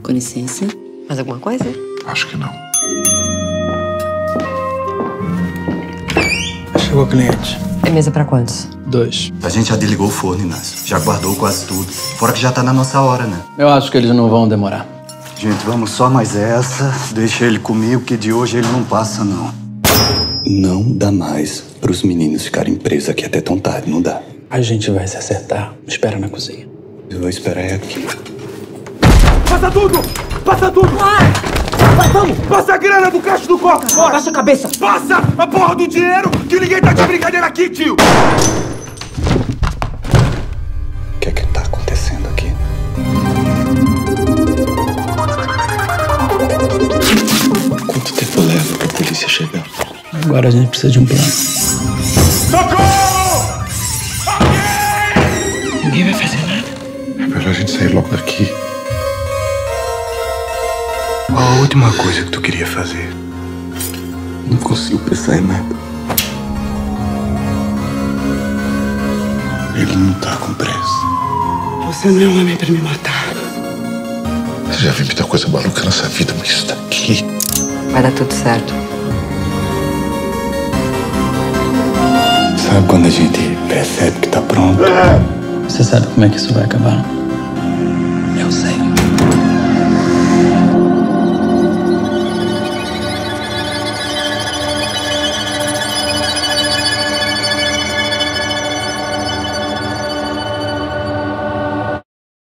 Com licença. Mais alguma coisa? Acho que não. Chegou o cliente. É mesa pra quantos? 2. A gente já desligou o forno, Inácio. Já guardou quase tudo. Fora que já tá na nossa hora, né? Eu acho que eles não vão demorar. Gente, vamos só mais essa. Deixa ele comigo, que de hoje ele não passa, não. Não dá mais pros meninos ficarem presos aqui até tão tarde, não dá. A gente vai se acertar. Espera na cozinha. Eu vou esperar aqui. Passa tudo! Passa tudo! Vai, vamos! Passa a grana do caixa do copo! Bora! Baixa a cabeça! Passa a porra do dinheiro! Que ninguém tá de brincadeira aqui, tio! O que é que tá acontecendo aqui? Quanto tempo leva pra polícia chegar? Agora a gente precisa de um plano. Socorro! Ninguém vai fazer nada. É melhor a gente sair logo daqui. Qual a última coisa que tu queria fazer? Não consigo pensar em nada. Ele não tá com pressa. Você não é um homem pra me matar. Você já viu muita coisa maluca nessa vida, mas isso daqui... Vai dar tudo certo. Sabe quando a gente percebe que tá pronto? Você sabe como é que isso vai acabar? Eu sei.